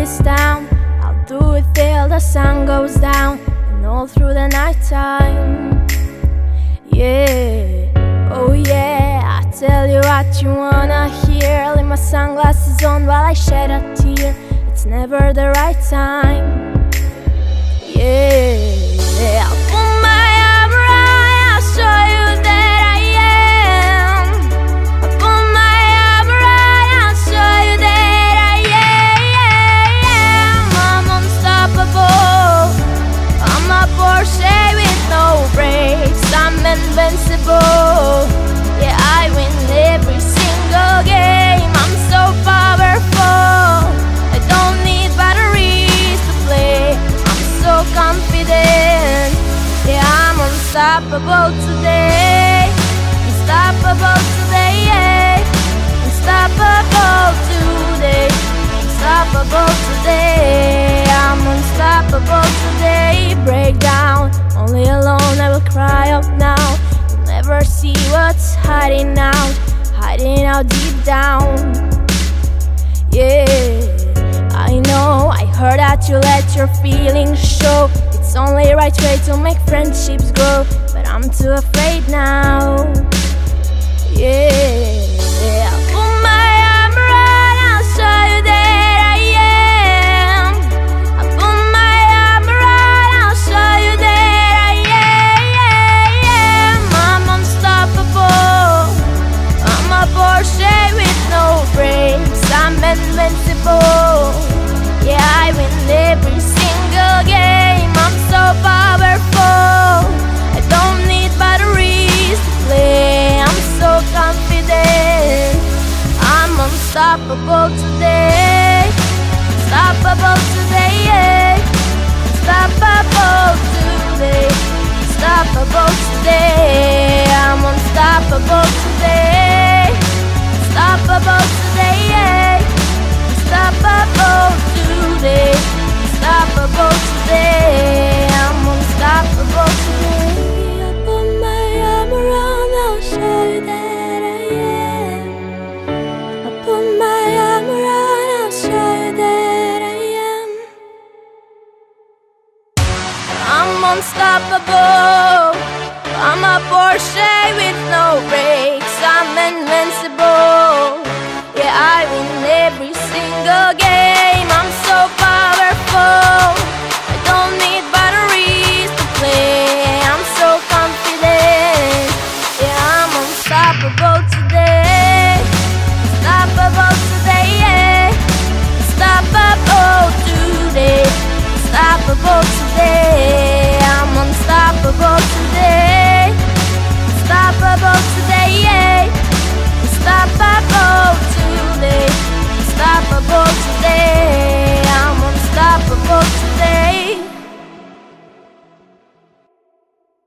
this town. I'll do it till the sun goes down and all through the night time. Yeah, oh yeah, I tell you what you wanna hear. Leave my sunglasses on while I shed a tear. It's never the right time. Yeah, I'll put my arm around, I'll show you that I am. I'll put my arm around, I'll show you that I am. I'm unstoppable, I'm a Porsche with no brakes. I'm invincible, yeah, I win every single game. I'm so powerful, I don't need batteries to play. I'm so confident, yeah, I'm unstoppable today. Unstoppable today, yeah. Unstoppable today. Unstoppable today. I'm unstoppable today. Break down, only alone I will cry out now. You'll never see what's hiding out deep down. Yeah, I know, I heard that you let your feelings show. It's only right way to make friendships grow, but I'm too afraid now. Yeah, I'll put my arm around, I'll show you that I am. I'll put my arm around, I'll show you that I am. I'm unstoppable, I'm a Porsche with no brakes. I'm invincible, yeah, I win every single game. I'm so powerful, I don't need batteries to play. I'm so confident, I'm unstoppable today. Unstoppable today, yeah. Unstoppable today. Unstoppable today. I'm unstoppable today. Unstoppable today, yeah. Unstoppable today. Unstoppable today. I'm unstoppable today. I'll put my arm around, I'll show you that I am. I'll put my arm around, I'll show you that I am. I'm unstoppable, I'm a Porsche with no brakes. I'm invincible, yeah, I win every single game. I'm so powerful, I don't need batteries to play. I'm so confident, yeah, I'm unstoppable today. Unstoppable today, yeah. Unstoppable today. Unstoppable today. I'm unstoppable today. Unstoppable today, yeah. Unstoppable